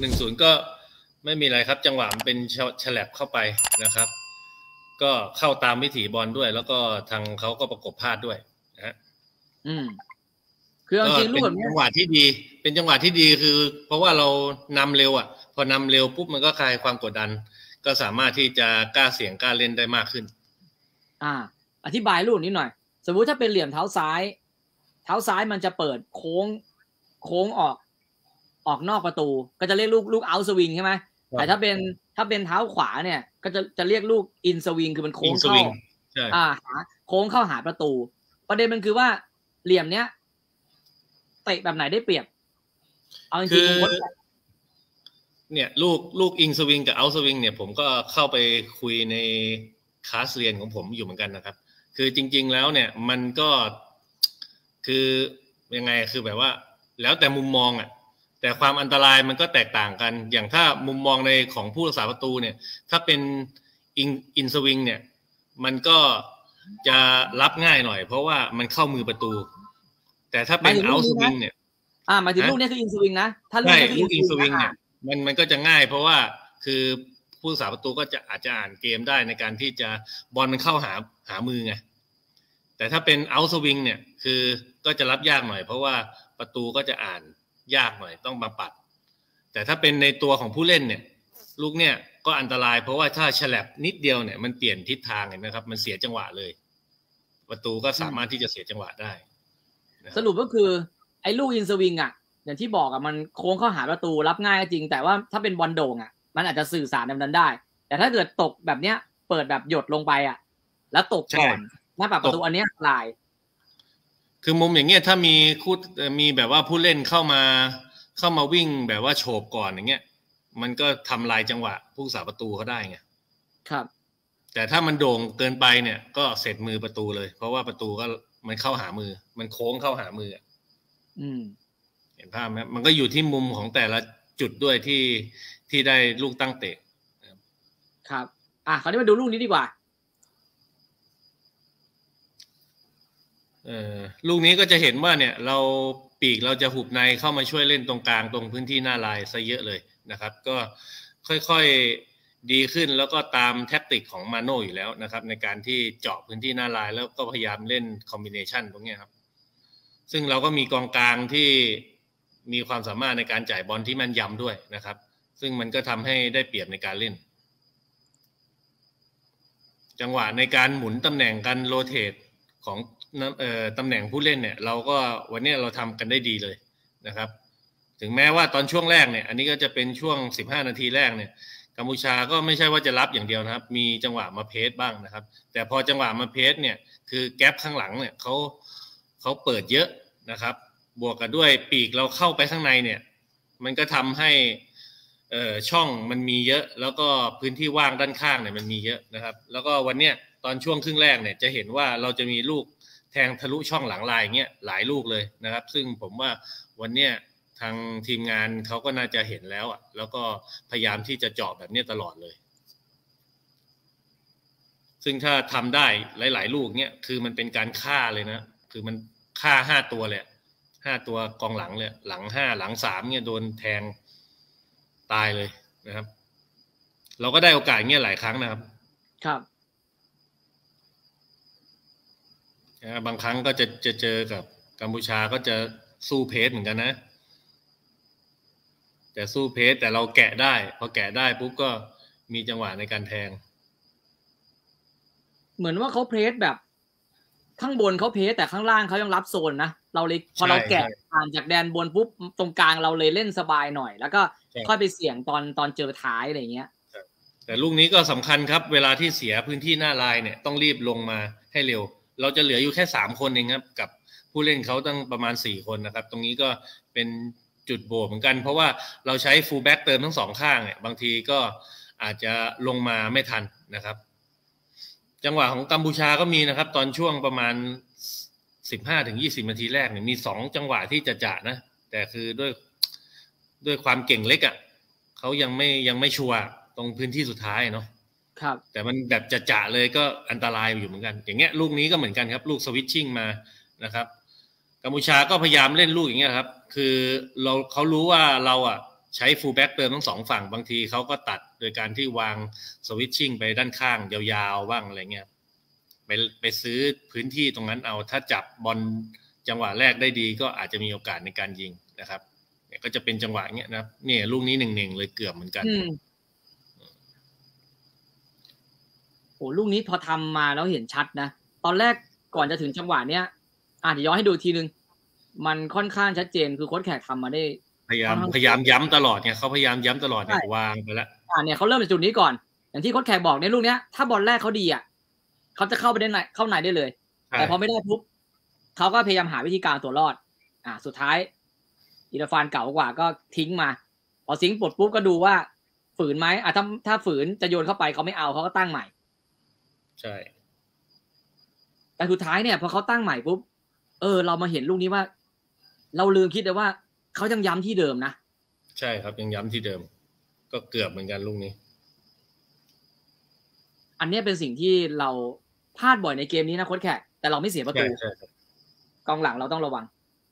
1-0ก็ไม่มีอะไรครับจังหวะมันเป็นฉลับเข้าไปนะครับก็เข้าตามวิถีบอลด้วยแล้วก็ทางเขาก็ประกบพลาดด้วยนะฮะคือจริงๆลูกแบบนี้จังหวะที่ดีเป็นจังหวะที่ดีคือเพราะว่าเรานำเร็วพอนำเร็วปุ๊บมันก็คลายความกดดันก็สามารถที่จะกล้าเสี่ยงกล้าเล่นได้มากขึ้นอธิบายลูกนี้หน่อยสมมุติถ้าเป็นเหลี่ยมเท้าซ้ายมันจะเปิดโค้งออกนอกประตูก็จะเรียกลูกเอาท์สวิงใช่ไหมแต่ถ้าเป็นเท้าขวาเนี่ยก็จะเรียกลูกอินสวิงคือมันโค้งเข้าโค้งเข้าหาประตูประเด็นมันคือว่าเหลี่ยมเนี้ยเตะแบบไหนได้เปรียบเอาจริงๆเนี่ยลูกอินสวิงกับเอาท์สวิงเนี่ยผมก็เข้าไปคุยในคลาสเรียนของผมอยู่เหมือนกันนะครับคือจริงๆแล้วเนี่ยมันก็คือยังไงคือแบบว่าแล้วแต่มุมมองแต่ความอันตรายมันก็แตกต่างกันอย่างถ้ามุมมองในของผู้รักษาประตูเนี่ยถ้าเป็นอินสวิงเนี่ยมันก็จะรับง่ายหน่อยเพราะว่ามันเข้ามือประตูแต่ถ้าเป็นเอาท์สวิงเนี่ยหมายถึงลูกนี้คืออินสวิงนะถ้าลูกอินสวิงเนี่ยมันก็จะง่ายเพราะว่าคือผู้รักษาประตูก็จะอาจจะอ่านเกมได้ในการที่จะบอลมันเข้าหามือไงแต่ถ้าเป็นเอาท์สวิงเนี่ยคือก็จะรับยากหน่อยเพราะว่าประตูก็จะอ่านยากหน่อยต้องมาปัดแต่ถ้าเป็นในตัวของผู้เล่นเนี่ยลูกเนี่ยก็อันตรายเพราะว่าถ้าฉลับนิดเดียวเนี่ยมันเปลี่ยนทิศทางเห็นไหมครับมันเสียจังหวะเลยประตูก็สามารถที่จะเสียจังหวะได้สรุปก็คือไอ้ลูกอินสวิงอย่างที่บอกมันโค้งเข้าหาประตูรับง่ายก็จริงแต่ว่าถ้าเป็นบอลโด่งมันอาจจะสื่อสารแบบนั้นได้แต่ถ้าเกิดตกแบบเนี้ยเปิดแบบหยดลงไปแล้วตกก่อนหน้าปากประตูอันนี้ลายคือมุมอย่างเงี้ยถ้ามีแบบว่าผู้เล่นเข้ามาวิ่งแบบว่าโฉบก่อนอย่างเงี้ยมันก็ทำลายจังหวะผู้รักษาประตูเขาได้ไงครับแต่ถ้ามันโด่งเกินไปเนี่ยก็เสร็จมือประตูเลยเพราะว่าประตูก็มันเข้าหามือมันโค้งเข้าหามือเห็นภาพไหมมันก็อยู่ที่มุมของแต่ละจุดด้วยที่ได้ลูกตั้งเตะครับคราวนี้มาดูลูกนี้ดีกว่าลูกนี้ก็จะเห็นว่าเนี่ยปีกเราจะหุบในเข้ามาช่วยเล่นตรงกลางตรงพื้นที่หน้าลายซะเยอะเลยนะครับก็ค่อยๆดีขึ้นแล้วก็ตามแท็กติกของมาโน่อยู่แล้วนะครับในการที่เจาะพื้นที่หน้าลายแล้วก็พยายามเล่นคอมบิเนชันตรงนี้ครับซึ่งเราก็มีกองกลางที่มีความสามารถในการจ่ายบอลที่แม่นยำด้วยนะครับซึ่งมันก็ทำให้ได้เปรียบในการเล่นจังหวะในการหมุนตำแหน่งการโรเตทของตำแหน่งผู้เล่นเนี่ยเราก็วันนี้เราทำกันได้ดีเลยนะครับถึงแม้ว่าตอนช่วงแรกเนี่ยอันนี้ก็จะเป็นช่วง15นาทีแรกเนี่ยกัมพูชาก็ไม่ใช่ว่าจะรับอย่างเดียวนะครับมีจังหวะมาเพสบ้างนะครับแต่พอจังหวะมาเพสเนี่ยคือแกปข้างหลังเนี่ยเขาเปิดเยอะนะครับบวกกับด้วยปีกเราเข้าไปข้างในเนี่ยมันก็ทำให้ช่องมันมีเยอะแล้วก็พื้นที่ว่างด้านข้างเนี่ยมันมีเยอะนะครับแล้วก็วันเนี้ยตอนช่วงครึ่งแรกเนี่ยจะเห็นว่าเราจะมีลูกแทงทะลุช่องหลังลายเงี้ยหลายลูกเลยนะครับซึ่งผมว่าวันเนี้ยทางทีมงานเขาก็น่าจะเห็นแล้วแล้วก็พยายามที่จะเจาะแบบนี้ตลอดเลยซึ่งถ้าทำได้หลายๆลูกเนี้ยคือมันเป็นการฆ่าเลยนะคือมันฆ่า5ตัวเลย5ตัวกองหลังเลยหลัง5หลัง3เนี่ยโดนแทงตายเลยนะครับเราก็ได้โอกาสเงี้ยหลายครั้งนะครับครับบางครั้งก็จะเจอกับกัมพูชาก็จะสู้เพสเหมือนกันนะแต่สู้เพสแต่เราแกะได้พอแกะได้ปุ๊บก็มีจังหวะในการแทงเหมือนว่าเขาเพสแบบข้างบนเขาเพสแต่ข้างล่างเขายังรับโซนนะเราเลยพอเราแกะผ่านจากแดนบนปุ๊บตรงกลางเราเลยเล่นสบายหน่อยแล้วก็ค่อยไปเสี่ยงตอนเจอท้ายอะไรเงี้ยแต่ลูกนี้ก็สำคัญครับเวลาที่เสียพื้นที่หน้าลายเนี่ยต้องรีบลงมาให้เร็วเราจะเหลืออยู่แค่3คนเองครับกับผู้เล่นเขาตั้งประมาณ4คนนะครับตรงนี้ก็เป็นจุดโบว์เหมือนกันเพราะว่าเราใช้ฟูลแบ็กเติมทั้งสองข้างเนี่ยบางทีก็อาจจะลงมาไม่ทันนะครับจังหวะของกัมพูชาก็มีนะครับตอนช่วงประมาณ 15-20 นาทีแรกเนี่ยมี2จังหวะที่จะนะแต่คือด้วยความเก่งเล็กเขายังไม่ชัวร์ตรงพื้นที่สุดท้ายเนาะครับแต่มันแบบจะเลยก็อันตรายอยู่เหมือนกันอย่างเงี้ยลูกนี้ก็เหมือนกันครับลูกสวิตชิ่งมานะครับกัมพูชาก็พยายามเล่นลูกอย่างเงี้ยครับคือเขารู้ว่าเราใช้ฟูลแบ็กเติมทั้งสองฝั่งบางทีเขาก็ตัดโดยการที่วางสวิตชิ่งไปด้านข้างยาวๆบ้างอะไรเงี้ยไปซื้อพื้นที่ตรงนั้นเอาถ้าจับบอลจังหวะแรกได้ดีก็อาจจะมีโอกาสในการยิงนะครับเนี่ยก็จะเป็นจังหวะเงี้ยนะเนี่ยลูกนี้1-1เลยเกือบเหมือนกันโอ้ลูกนี้พอทำมาแล้วเห็นชัดนะตอนแรกก่อนจะถึงจังหวะเนี้ยเดี๋ยวย้อนให้ดูทีนึงมันค่อนข้างชัดเจนคือโค้ชแขกทำมาได้พยายามย้ำตลอดเนี่ยเขาพยายามย้ำตลอดเนี่ยวางไปแล้วเนี่ยเขาเริ่มจากจุดนี้ก่อนอย่างที่โค้ชแขกบอกในลูกเนี้ยถ้าบอลแรกเขาดีเขาจะเข้าไปได้เข้าในได้เลยแต่พอไม่ได้ปุ๊บเขาก็พยายามหาวิธีการตัวรอดสุดท้ายอิราฟานเก่ากว่าก็ทิ้งมาพอซิงค์ปลดปุ๊บก็ดูว่าฝืนไหมถ้าฝืนจะโยนเข้าไปเขาไม่เอาเขาก็ตั้งใหม่ใช่แต่สุดท้ายเนี่ยพอเขาตั้งใหม่ปุ๊บเรามาเห็นลูกนี้ว่าเราลืมคิดเลยว่าเขายังย้ำที่เดิมนะใช่ครับยังย้ำที่เดิมก็เกือบเหมือนกันลูกนี้อันนี้เป็นสิ่งที่เราพลาดบ่อยในเกมนี้นะโค้ชแขกแต่เราไม่เสียประตูกองหลังเราต้องระวัง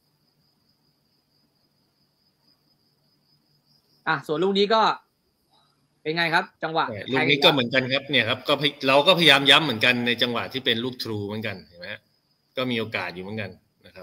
ส่วนลูกนี้ก็เป็นไงครับจังหวะลูกนี้ก็เหมือนกันครับเนี่ยครับก็เราก็พยายามย้ำเหมือนกันในจังหวะที่เป็นลูกทรูเหมือนกันเห็นไหมก็มีโอกาสอยู่เหมือนกันนะครับ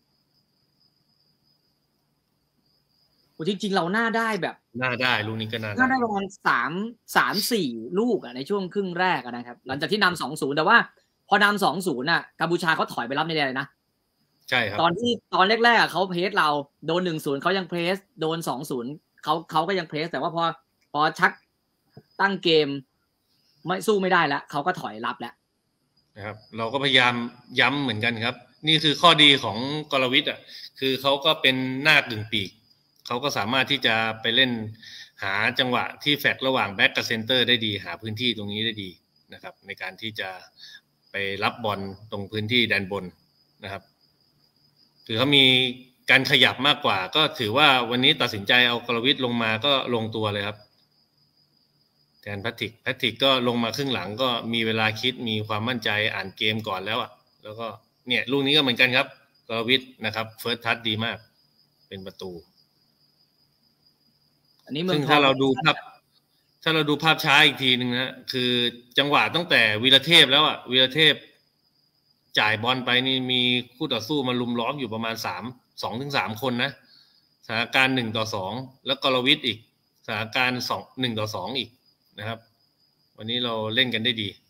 จริงๆเราหน้าได้แบบหน้าได้ลูกนี้ก็น่าได้ประมาณ3-4 ลูกในช่วงครึ่งแรกนะครับหลังจากที่นำ 2-0แต่ว่าพอนำ 2-0กัมพูชาเขาถอยไปรับในแดนเลยนะใช่ครับตอนแรกๆเขาเพรสเราโดน 1-0เขายังเพรสโดน 2-0เขาก็ยังเพรสแต่ว่าพอชักตั้งเกมไม่สู้ไม่ได้แล้วเขาก็ถอยรับแล้วนะครับเราก็พยายามย้ำเหมือนกันครับนี่คือข้อดีของกรวิทย์คือเขาก็เป็นหน้ากึ่งปีกเขาก็สามารถที่จะไปเล่นหาจังหวะที่แฟกระหว่างแบ็กกับเซนเตอร์ได้ดีหาพื้นที่ตรงนี้ได้ดีนะครับในการที่จะไปรับบอลตรงพื้นที่แดนบนนะครับถือเขามีการขยับมากกว่าก็ถือว่าวันนี้ตัดสินใจเอากรวิทย์ลงมาก็ลงตัวเลยครับแทนแพทริกก็ลงมาครึ่งหลังก็มีเวลาคิดมีความมั่นใจอ่านเกมก่อนแล้วแล้วก็เนี่ยลูกนี้ก็เหมือนกันครับกรวิทย์นะครับเฟิร์สทัชดีมากเป็นประตูซึ่งถ้าเราดูภาพช้าอีกทีนึงนะคือจังหวะตั้งแต่วีรเทพแล้ววีรเทพจ่ายบอลไปนี่มีคู่ต่อสู้มาลุมล้อมอยู่ประมาณ2-3 คนนะสถานการณ์1-2แล้วกรวิทย์อีกสถานการณ์1-2อีกนะครับวันนี้เราเล่นกันได้ดี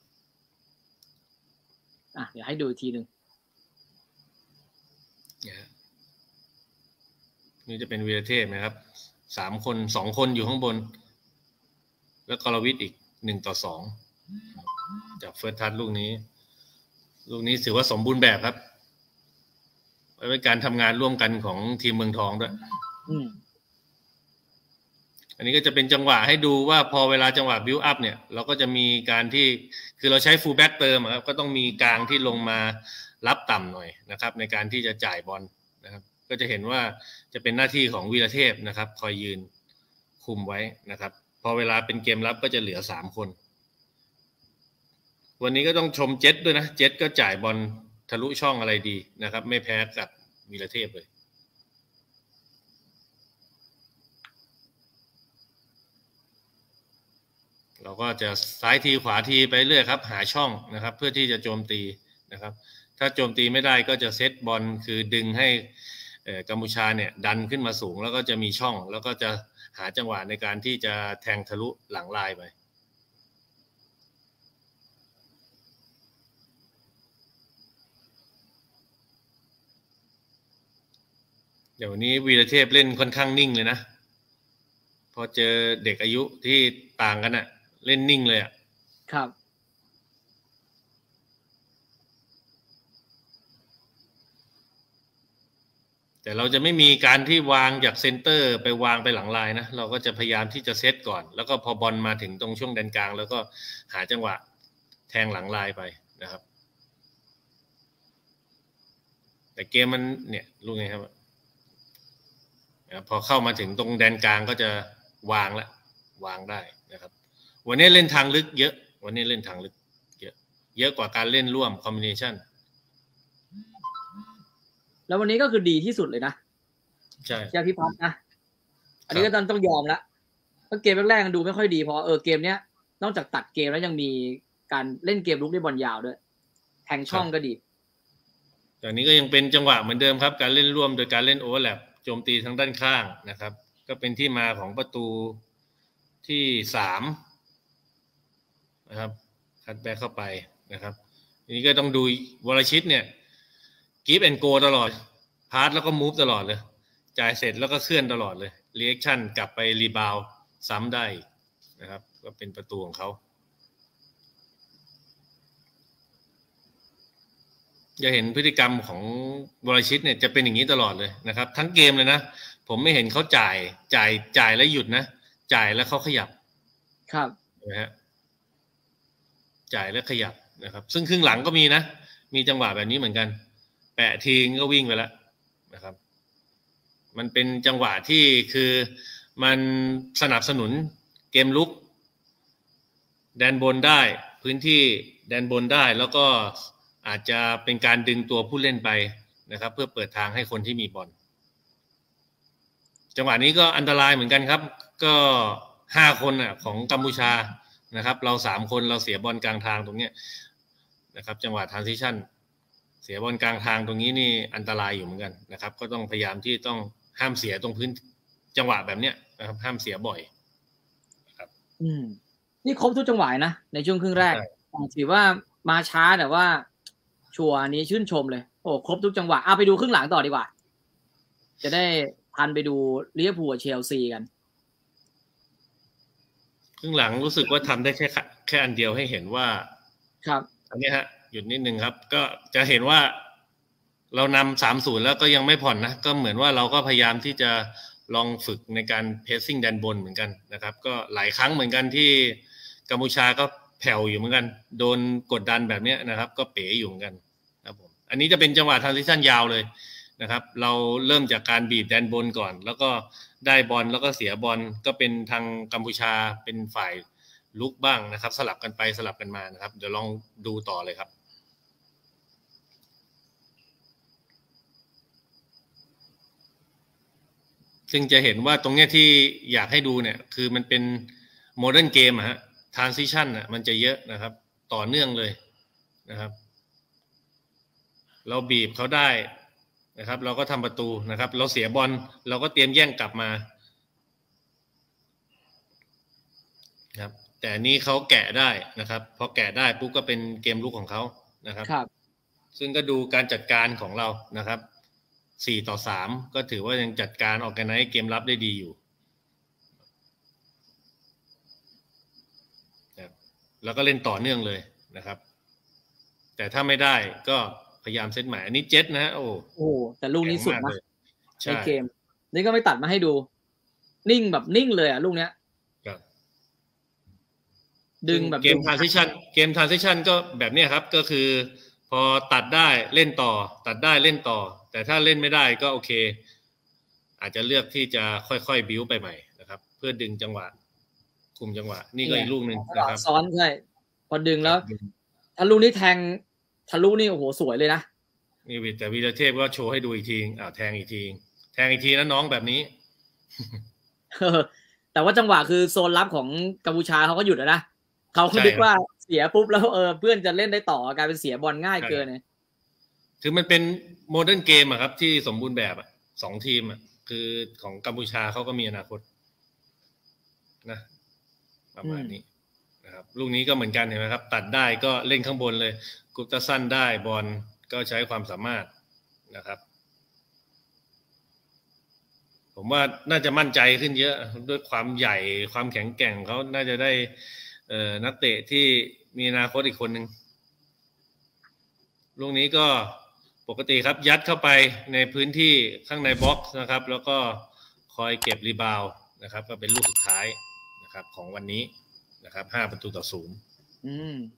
เดี๋ยวให้ดูอีกทีนึงนี่จะเป็นวีรเทพนะครับ3 คน2 คนอยู่ข้างบนแล้วกรวิทย์อีก1-2จากเฟิร์สทัชลูกนี้ถือว่าสมบูรณ์แบบครับเป็นการทำงานร่วมกันของทีมเมืองทองด้วยอันนี้ก็จะเป็นจังหวะให้ดูว่าพอเวลาจังหวะบิวอัพเนี่ยเราก็จะมีการที่คือเราใช้ฟูลแบ็กเติมครับก็ต้องมีกลางที่ลงมารับต่ำหน่อยนะครับในการที่จะจ่ายบอลนะครับก็จะเห็นว่าจะเป็นหน้าที่ของวีรเทพนะครับคอยยืนคุมไว้นะครับพอเวลาเป็นเกมรับก็จะเหลือ3 คนวันนี้ก็ต้องชมเจ็ตด้วยนะเจ็ตก็จ่ายบอลทะลุช่องอะไรดีนะครับไม่แพ้กับวีรเทพเลยเราก็จะซ้ายทีขวาทีไปเรื่อยครับหาช่องนะครับเพื่อที่จะโจมตีนะครับถ้าโจมตีไม่ได้ก็จะเซตบอลคือดึงให้กัมพูชาเนี่ยดันขึ้นมาสูงแล้วก็จะมีช่องแล้วก็จะหาจังหวะในการที่จะแทงทะลุหลังลายไปเดี๋ยวนี้วีรเทพเล่นค่อนข้างนิ่งเลยนะพอเจอเด็กอายุที่ต่างกันเล่นนิ่งเลยครับแต่เราจะไม่มีการที่วางจากเซนเตอร์ไปวางไปหลังลายนะเราก็จะพยายามที่จะเซตก่อนแล้วก็พอบอลมาถึงตรงช่วงแดนกลางแล้วก็หาจังหวะแทงหลังลายไปนะครับแต่เกมมันเนี่ยรู้ไงครับพอเข้ามาถึงตรงแดนกลางก็จะวางได้นะครับวันนี้เล่นทางลึกเยอะวันนี้เล่นทางลึกเยอะกว่าการเล่นร่วมคอมบิเนชั่นแล้ววันนี้ก็คือดีที่สุดเลยนะใช่พี่พัฒน์นะอันนี้ก็ต้องยอมละเพราะเกมแรกๆดูไม่ค่อยดีพอเกมเนี้ยนอกจากตัดเกมแล้วยังมีการเล่นเกมลุกด้วยบอลยาวด้วยแทงช่องก็ดีแต่นี้ก็ยังเป็นจังหวะเหมือนเดิมครับการเล่นร่วมโดยการเล่นโอเวอร์แลปโจมตีทางด้านข้างนะครับก็เป็นที่มาของประตูที่3นะครับคัดแบ็คเข้าไปนะครับทีนี้ก็ต้องดูวรชิตเนี่ยกีฟแอนด์โกตลอดพาสแล้วก็มูฟตลอดเลยจ่ายเสร็จแล้วก็เคลื่อนตลอดเลยรีแอคชั่นกลับไปรีบาวซ้ำได้นะครับก็เป็นประตูของเขาจะเห็นพฤติกรรมของวรชิตเนี่ยจะเป็นอย่างนี้ตลอดเลยนะครับทั้งเกมเลยนะผมไม่เห็นเขาจ่ายแล้วหยุดนะจ่ายแล้วเขาขยับครับนะฮะจ่ายแล้วขยับนะครับซึ่งครึ่งหลังก็มีนะมีจังหวะแบบนี้เหมือนกันแปะทีก็วิ่งไปแล้วนะครับมันเป็นจังหวะที่คือมันสนับสนุนเกมลุกแดนบนได้พื้นที่แดนบนได้แล้วก็อาจจะเป็นการดึงตัวผู้เล่นไปนะครับเพื่อเปิดทางให้คนที่มีบอลจังหวะนี้ก็อันตรายเหมือนกันครับก็5คนของกัมพูชานะครับเรา3คนเราเสียบอลกลางทางตรงนี้นะครับจังหวะทรานซิชั่นเสียบอลกลางทางตรงนี้นี่อันตรายอยู่เหมือนกันนะครับก็ต้องพยายามที่ต้องห้ามเสียตรงพื้นจังหวะแบบเนี้ยนะครับห้ามเสียบ่อยครับนี่ครบทุกจังหวะนะในช่วงครึ่งแรกถือว่ามาช้าแต่ว่าชัวร์นี้ชื่นชมเลยโอ้ครบทุกจังหวะเอาไปดูครึ่งหลังต่อดีกว่าจะได้ทันไปดูลิเวอร์พูลกับเชลซีกันครึ่งหลังรู้สึกว่าทำได้แค่อันเดียวให้เห็นว่าครับอันนี้ฮะหยุดนิดนึงครับก็จะเห็นว่าเรานำ 3-0 แล้วก็ยังไม่ผ่อนนะก็เหมือนว่าเราก็พยายามที่จะลองฝึกในการเพสซิ่งแดนบนเหมือนกันนะครับก็หลายครั้งเหมือนกันที่กัมพูชาก็แผ่วอยู่เหมือนกันโดนกดดันแบบนี้นะครับก็เป๋อยู่เหมือนกันครับผมอันนี้จะเป็นจังหวะทรานซิชั่นยาวเลยนะครับเราเริ่มจากการบีบแดนบนก่อนแล้วก็ได้บอลแล้วก็เสียบอลก็เป็นทางกัมพูชาเป็นฝ่ายลุกบ้างนะครับสลับกันไปสลับกันมานะครับเดี๋ยวลองดูต่อเลยครับซึ่งจะเห็นว่าตรงเนี้ยที่อยากให้ดูเนี่ยคือมันเป็นโมเดิร์นเกมฮะทรานซิชั่นมันจะเยอะนะครับต่อเนื่องเลยนะครับเราบีบเขาได้นะครับเราก็ทำประตูนะครับเราเสียบอลเราก็เตรียมแย่งกลับมาครับแต่นี้เขาแกะได้นะครับพอแกะได้ปุ๊บก็เป็นเกมลุกของเขานะครับซึ่งก็ดูการจัดการของเรานะครับ4-3ก็ถือว่ายังจัดการออร์แกไนซ์เกมรับได้ดีอยู่แล้วก็เล่นต่อเนื่องเลยนะครับแต่ถ้าไม่ได้ก็พยายามเซตใหม่อันนี้เจ็ตนะฮะโอ้แต่ลูกนี้สุดนะในเกมนี่ก็ไม่ตัดมาให้ดูนิ่งแบบนิ่งเลยลูกเนี้ยดึงแบบเกมทรานซิชั่นก็แบบนี้ครับก็คือพอตัดได้เล่นต่อตัดได้เล่นต่อแต่ถ้าเล่นไม่ได้ก็โอเคอาจจะเลือกที่จะค่อยๆบิ้วไปใหม่นะครับเพื่อดึงจังหวะคุมจังหวะนี่ก็อีกลูกนึงนะครับซ้อนใช่พอดึงแล้วถ้าลูกนี้แทงทะลุนี่โอ้โหสวยเลยนะนี่แต่วีรเทพก็โชว์ให้ดูอีกทีแทงอีกทีนะน้องแบบนี้แต่ว่าจังหวะคือโซนรับของกัมพูชาเขาก็หยุดแล้วนะเขาคิดว่าเสียปุ๊บแล้วเพื่อนจะเล่นได้ต่อกลายเป็นเสียบอลง่ายเกินเลยคือมันเป็นโมเดิร์นเกมครับที่สมบูรณ์แบบ2ทีมคือของกัมพูชาเขาก็มีอนาคตนะประมาณนี้นะครับลูกนี้ก็เหมือนกันเห็นไหมครับตัดได้ก็เล่นข้างบนเลยกุปตาสั้นได้บอลก็ใช้ความสามารถนะครับผมว่าน่าจะมั่นใจขึ้นเยอะด้วยความใหญ่ความแข็งแกร่งเขาน่าจะได้นักเตะที่มีอนาคตอีกคนนึงลูกนี้ก็ปกติครับยัดเข้าไปในพื้นที่ข้างในบ็อกซ์นะครับแล้วก็คอยเก็บรีบาวด์นะครับก็เป็นลูกสุดท้ายนะครับของวันนี้นะครับ5-0